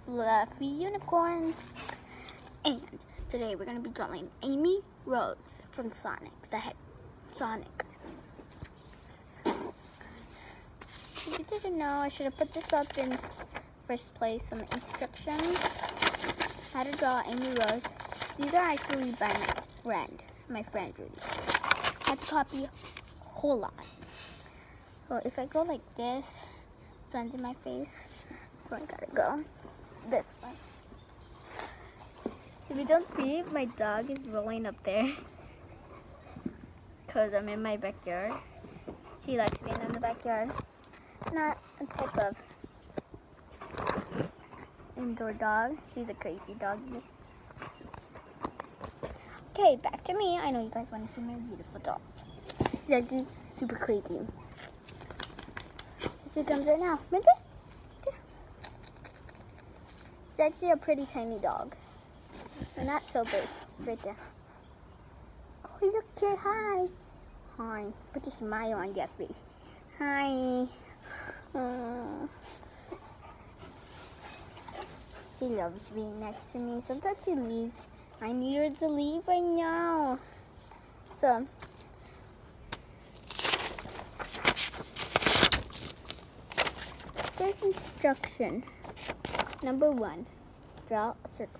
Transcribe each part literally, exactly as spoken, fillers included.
Fluffy Unicorns. And today we're going to be drawing Amy Rose from Sonic the Hedgehog. Sonic. If you didn't know, I should have put this up in first place on the instructions. How to draw Amy Rose. These are actually by my friend. My friend Rudy. I had to copy a whole lot. So if I go like this, sun's in my face. So I gotta go this way. If you don't see, my dog is rolling up there because I'm in my backyard. She likes being in the backyard. Not a type of indoor dog. She's a crazy doggy. Okay, back to me. I know you guys want to see my beautiful dog. She's actually super crazy. She comes right now. Minty? She's actually a pretty tiny dog. And not so big. She's right there. Oh, look, say hi. Hi. Put a smile on your face. Hi. Uh, she loves being next to me. Sometimes she leaves. I need her to leave right now. So, first instruction. Number one, draw a circle.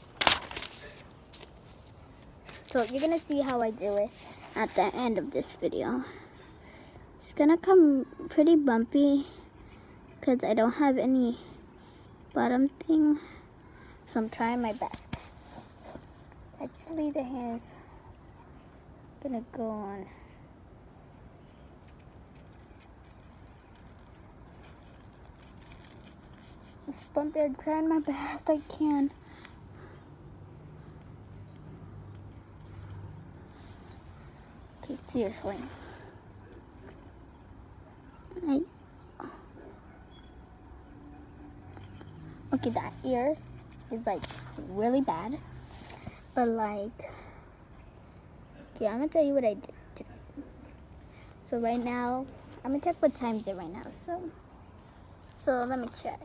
So you're gonna see how I do it at the end of this video. It's gonna come pretty bumpy because I don't have any bottom thing. So I'm trying my best. Actually, the hair is gonna go on. It's bumpy. I'm trying my best I can. Okay, seriously. I, okay, that ear is like really bad. But like, okay, I'm gonna tell you what I did today. So right now, I'm gonna check what time is it right now. So, so let me check.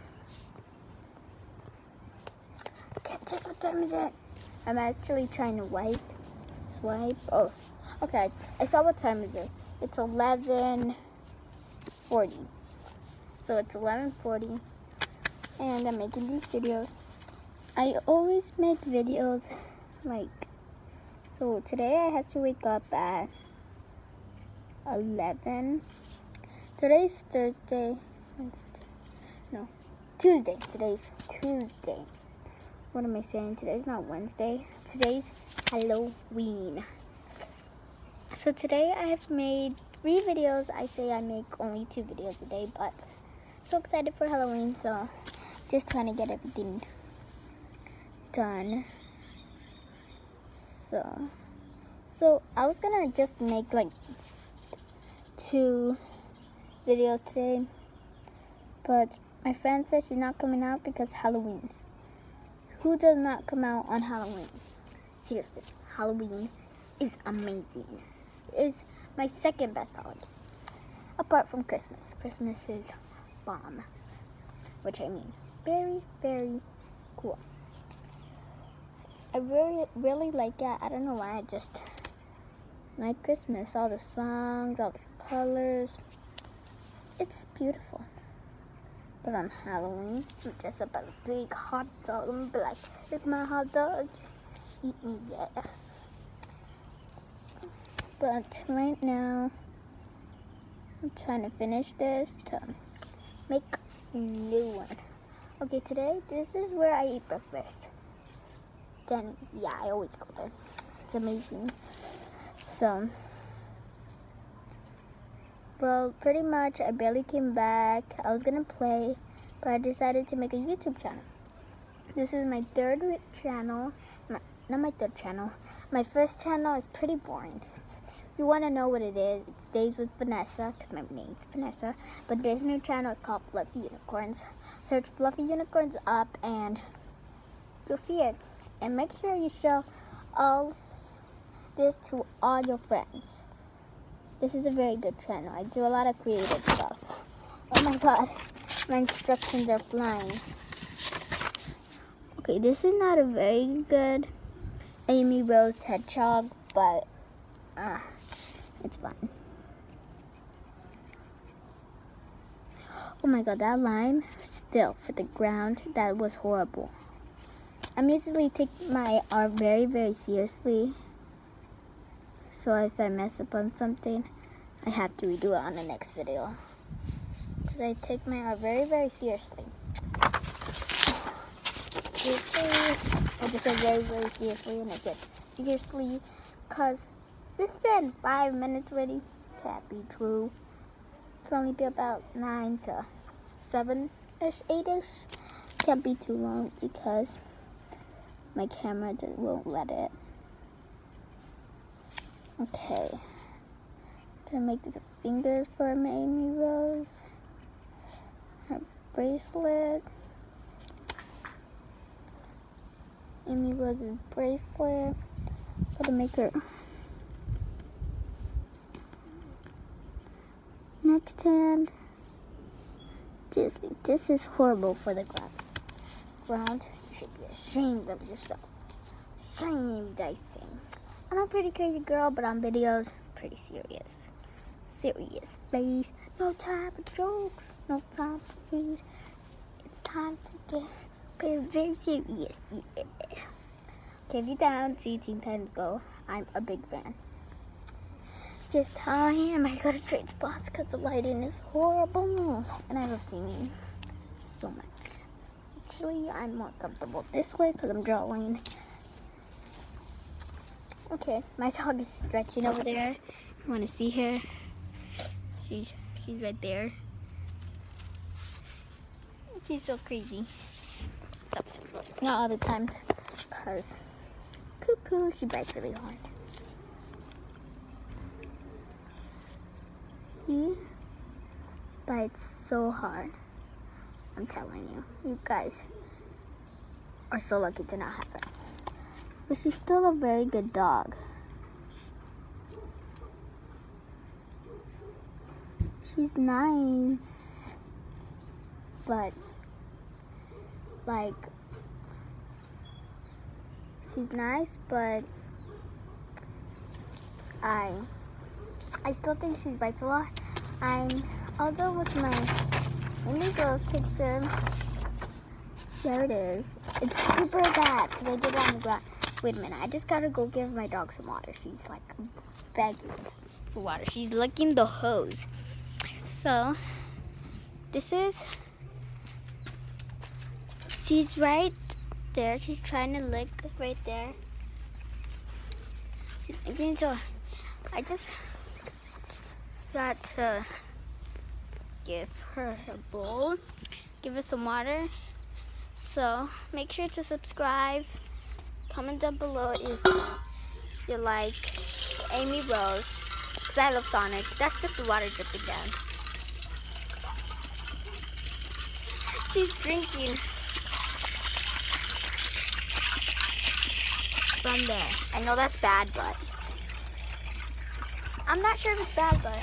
Can't check what time is it. I'm actually trying to wipe, swipe. Oh, okay. I saw what time is it. It's eleven forty. So it's eleven forty, and I'm making these videos. I always make videos like, so today I had to wake up at eleven. Today's Thursday, Wednesday, no, Tuesday. Today's Tuesday. What am I saying? Today's not Wednesday. Today's Halloween. So today I have made three videos. I say I make only two videos a day, but so excited for Halloween, so just trying to get everything done. So, so I was gonna just make like two videos today, but my friend said she's not coming out because Halloween. Who does not come out on Halloween? Seriously, Halloween is amazing. It's my second best holiday, apart from Christmas. Christmas is bomb, which I mean very, very cool. I really, really like it. I don't know why. I just like Christmas. All the songs, all the colors. It's beautiful. But on Halloween, I'm dressed up as a big hot dog. I'm be like, it's my hot dog. Eat me, yeah. But right now, I'm trying to finish this to make a new one. Okay, today, this is where I eat breakfast. Then, yeah, I always go there. It's amazing. So, well, pretty much, I barely came back. I was gonna play, but I decided to make a YouTube channel. This is my third channel. My, not my third channel. My first channel is pretty boring. It's, if you want to know what it is, it's Days with Vanessa, because my name's Vanessa. But this new channel is called Fluffy Unicorns. Search Fluffy Unicorns up, and you'll see it. And make sure you show all this to all your friends. This is a very good channel. I do a lot of creative stuff. Oh my god, my instructions are flying. Okay, this is not a very good Amy Rose hedgehog, but uh, it's fine. Oh my god, that line still for the ground, that was horrible. I'm usually take my art very, very seriously. So if I mess up on something, I have to redo it on the next video. Because I take my art very, very seriously. Seriously, I just said very, very seriously, and I said seriously, because this has been five minutes already. Can't be true. It's only be about nine to seven-ish, eight-ish. Can't be too long because my camera just won't let it. Okay. Gonna make the fingers for my Amy Rose. Her bracelet. Amy Rose's bracelet. Gotta make her next hand. This, this is horrible for the ground. Ground, you should be ashamed of yourself. Ashamed, I say. I'm a pretty crazy girl, but on videos, pretty serious. Serious face. No time for jokes. No time for food. It's time to get very, very serious. Yeah. Okay, if you don't see Teen Titans Go, I'm a big fan. Just how I am. I go to trade spots because the lighting is horrible. And I love singing so much. Actually, I'm more comfortable this way because I'm drawing. Okay, my dog is stretching over there. You want to see her? She's, she's right there. She's so crazy. Not all the times, because cuckoo, she bites really hard. See? Bites so hard. I'm telling you. You guys are so lucky to not have her. But she's still a very good dog. She's nice. But, like, she's nice, but I, I still think she bites a lot. I'm also with my Amy Rose picture. There it is. It's super bad because I did it on the ground. Wait a minute, I just gotta go give my dog some water. She's like begging for water. She's licking the hose. So, this is, she's right there. She's trying to lick right there. She's licking, so I just got to give her a bowl, give her some water. So, make sure to subscribe. Comment down below if you like Amy Rose, because I love Sonic. That's just the water dripping down. She's drinking from there. I know that's bad, but I'm not sure if it's bad, but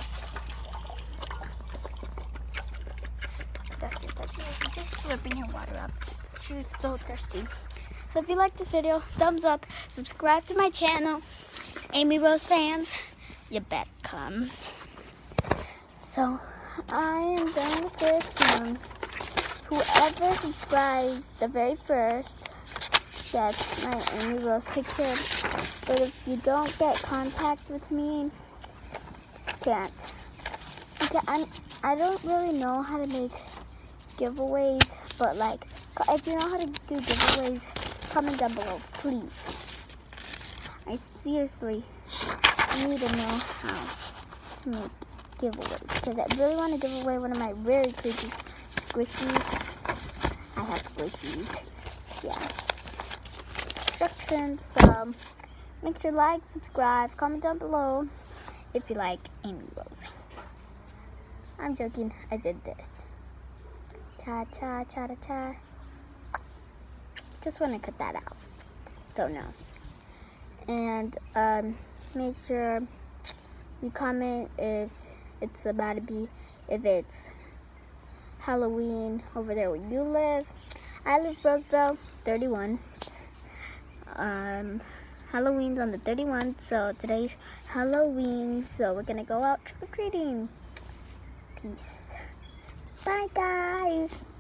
that's just that she was just slurping her water up. She was so thirsty. So if you like this video, thumbs up, subscribe to my channel. Amy Rose fans, you better come. So I am done with this one. Whoever subscribes the very first gets my Amy Rose picture. But if you don't get contact with me, can't. Okay, I'm, I don't really know how to make giveaways, but like, if you know how to do giveaways, comment down below, please. I seriously need to know how to make giveaways because I really want to give away one of my very crazy squishies. I have squishies. Yeah. Instructions. So make sure to like, subscribe, comment down below if you like Amy Rose. I'm joking. I did this. Cha cha cha cha cha. Just want to cut that out. Don't know. And um, make sure you comment if it's about to be, if it's Halloween over there where you live. I live Roseville, thirty-one. Um, Halloween's on the thirty-first, so today's Halloween, so we're gonna go out trick-or-treating. Peace. Bye, guys.